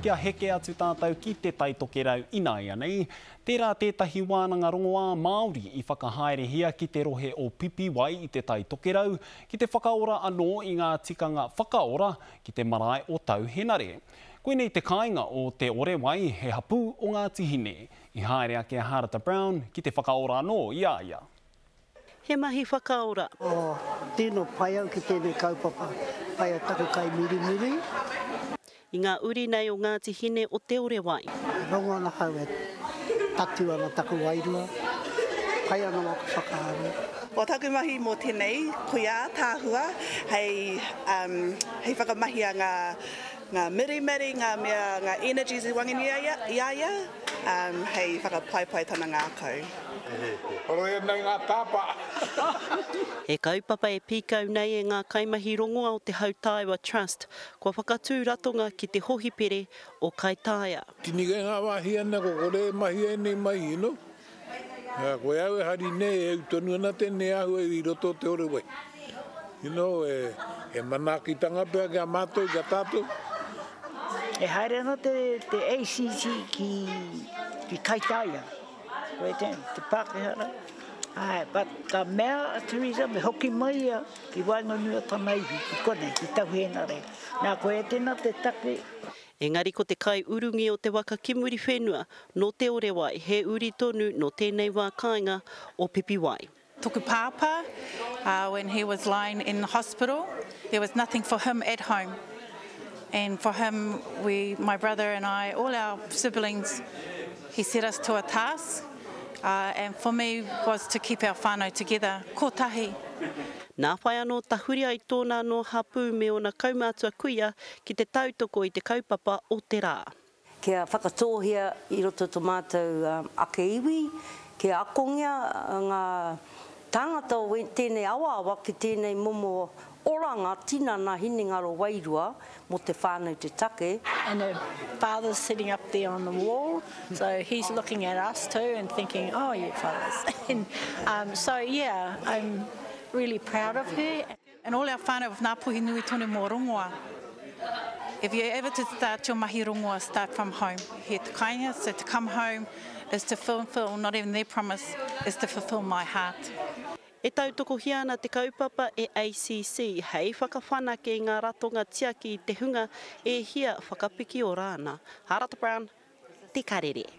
kia heke atu tātou ki te taitokerau ina ia nei. Tērā tētahi wānanga rongoā Māori I whakahaerehia ki te rohe o pipi wai I te taitokerau, ki te whakaora anō I ngā tikanga whakaora ki te marae o tauhenare. Koinei te kāinga o te ore wai he hapū o ngā tihine. I haere ake a Harata Brown ki te whakaora anō ia ia. He mahi whakaora. Tēnō pai au ki tēnei kaupapa. Pai au taku kai muri muri. I ngā uri nei o ngā tihine o te ore wai. Rongo ana hau e tatu ana taku wairua. Pai ana waka whakaaro. O taku mahi mō tēnei, kuia, tāhua, hei whakamahi a ngā mirimiri, ngā energies I wangini ia, hei whakapaipai tana ngā kau. Oro e nei ngā tāpa. He kaupapa e pīkau nei e ngā kaimahi rongoa o te Hautaiwa Trust, kua whakatū ratonga ki te hohipere o Kaitaia. Tiniga ngā wahi ana ko kore mahi e nei mahi ino. Koe au e hari nei e utonu ana tēnei ahu e I roto te ore wai. E manakitanga pēr kia mātou kia tātou. E haere ana te ACC ki Kaitaia. Koe te Pākehara. But ka mea a Teresa me hoki mai ia ki Wainganui o Tanaiwi, ki kone, ki Tauhenare. Nā koe tēnā te take. Engari ko te kai urungi o te waka kimuri whenua no te ore wai, he uri tonu no tēnei wā kāinga o pipi wai. Tuku pāpā, when he was lying in the hospital, there was nothing for him at home. And for him, my brother and I, all our siblings, he set us to a task. And for me was to keep our whānau together, kotahi. Nā whai anō tahuri ai tōna no hapū me ona kaumātua kuia ki te tautoko I te kaupapa o te rā. Kia whakatōhia I roto tō mātou ake iwi, kia akongia ngā tāngata o tēnei awa ki tēnei momo oranga tina nā hinengaro wairua mo te whānau te take. And her father's sitting up there on the wall, so he's looking at us too and thinking, oh, you fathers. And so, yeah, I'm really proud of her. And all our whānau of Ngā Puhi Nui tonu mō rongoa. If you're ever to start your mahi rongoa, start from home. He te kainga, so to come home is to fulfill, not even their promise, is to fulfill my heart. E tautoko hiana te kaupapa e ACC, hei whakawhanake ngā ratonga tiaki I te hunga e hia whakapiki o rāna. Harata Brown, Te Karere.